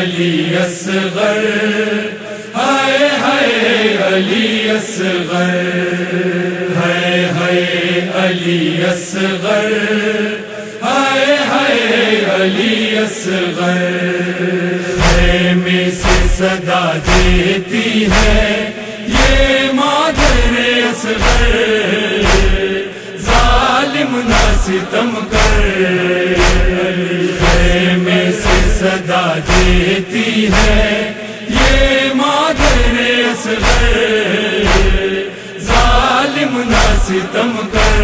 علی اصغر، ہائے ہائے علی اصغر، ہائے ہائے علی اصغر، ہائے ہائے علی اصغر، خیمے سے صدا دیتی ہے یہ مادر اصغر، ظالم نہ ستم کر، خیمے سے صدا دیتی ہے یہ مادر اصغر، ظالم نہ ستم کر،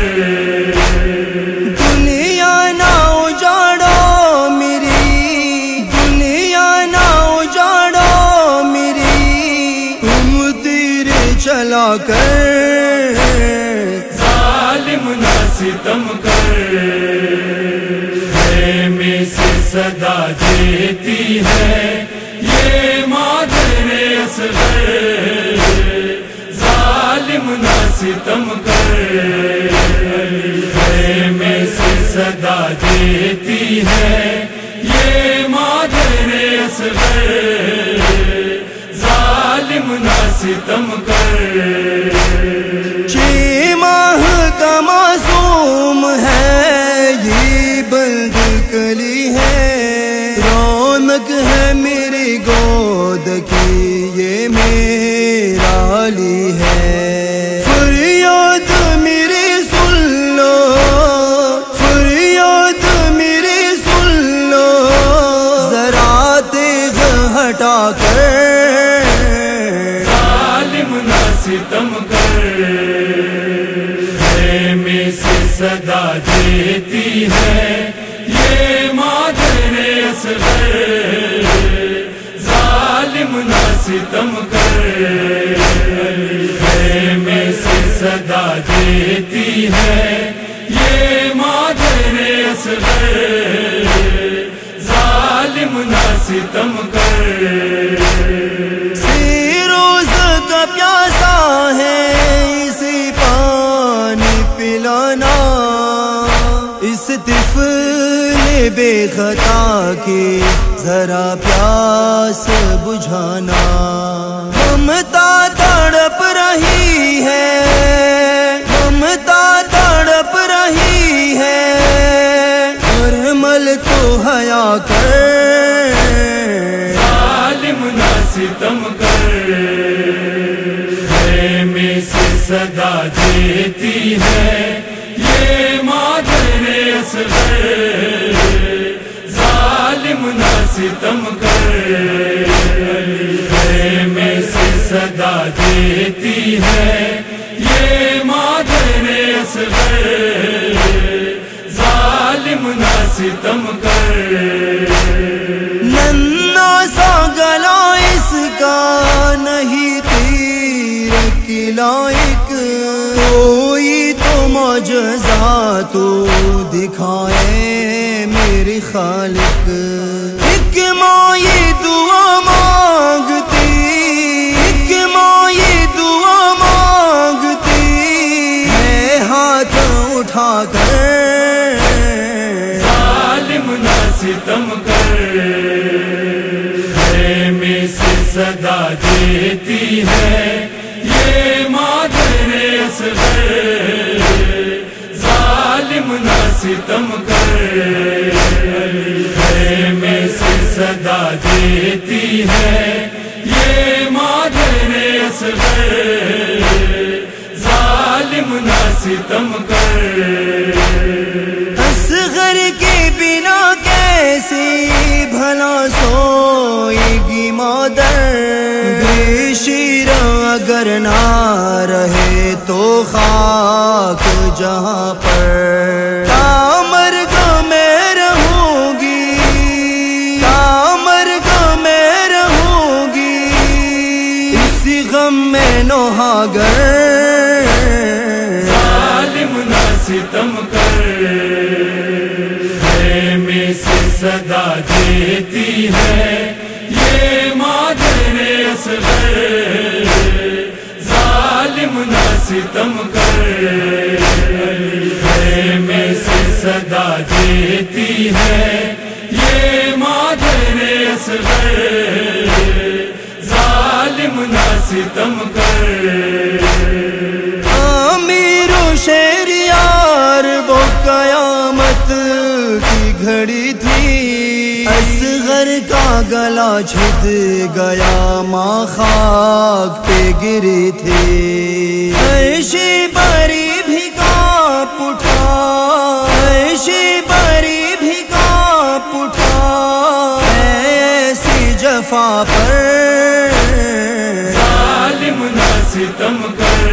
دنیا نہ اجاڑو میری، دنیا نہ اجاڑو میری، تم تیر چلا کر، ظالم نہ ستم کر، خیمے سے صدا دیتی ہے یہ مادر اصغر، ظالم نہ ستم کر، خیمے سے صدا دیتی ہے یہ مادر اصغر، ظالم نہ ستم کر، 6 ماہ کا معصوم ہے یہ بند کلی ہے، رونق ہے میری گود کی یہ میرا علی ہے، فریاد میری سن لو، فریاد میری سن لو، ذرا تیغ ہٹا کر، ظالم نہ ستم کر، خیمے سے صدا دیتی ہے یہ مادر اصغر، ظالم نہ ستم کر، خیمے سے صدا دیتی ہے یہ مادر اصغر، ظالم نہ ستم کر، روز کا پیاسا ہے اسی پانی پلانا، اس طفل بے خطا کی ذرا پیاس بجھانا، ممتا تڑپ رہی ہے، ممتا تڑپ رہی ہے، ارمل تو حیا کر، ظالم نہ ستم کر، خیمے سے صدا دیتی ہے یہ مادر اصغر، ظالم نہ ستم کر، خیمے سے صدا دیتی ہے یہ مادر اصغر، ظالم نہ ستم کر، ننا سا گلا اس کا نہیں تیر کی لائق، کوئی تو معجزہ تو دکھائے میری خالق، ایک ماں یہ دعا مانگتی، ایک ماں یہ دعا مانگتی ہے ہاتھ اٹھا کر، ظالم نہ ستم کر، خیمے سے صدا دیتی ہے یہ مادر اصغر، ظالم نہ ستم کر، خیمے سے صدا دیتی ہے یہ مادر اصغر، ظالم نہ ستم کر، اصغر کے بنا کیسے بھلا سوئے گی مادر، بے شیر اگر نہ رہے تو خاک جہاں پر، مرگ میں رہوں گی، مرگ میں رہوں گی، اسی غم میں نوحاگر، ظالم نہ ستم کر، خیمے سے صدا دیتی ہے یہ مادر اصغر، ظالم نہ ستم کر، خیمے سے صدا دیتی ہے یہ یہ مادر اصغر ظالم نہ ستم کر امیر و شہریار وہ قیامت کی گھڑی تھی اصغر کا گلا چھد گیا ماں خاک پہ گری تھی عیشی بری بھی کانپ اٹھا عیشی بری بھی کانپ اٹھا ایسی جفا پر ظالم نہ ستم کر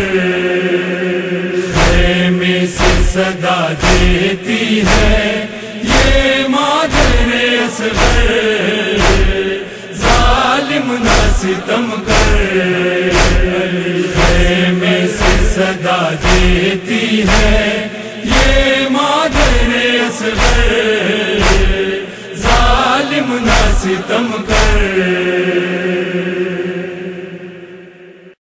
خیمے سے صدا دیتی ہے یہ مادر اصغر ظالم نہ ستم کر خیمے سے صدا دیتی ہے یہ مادر اصغر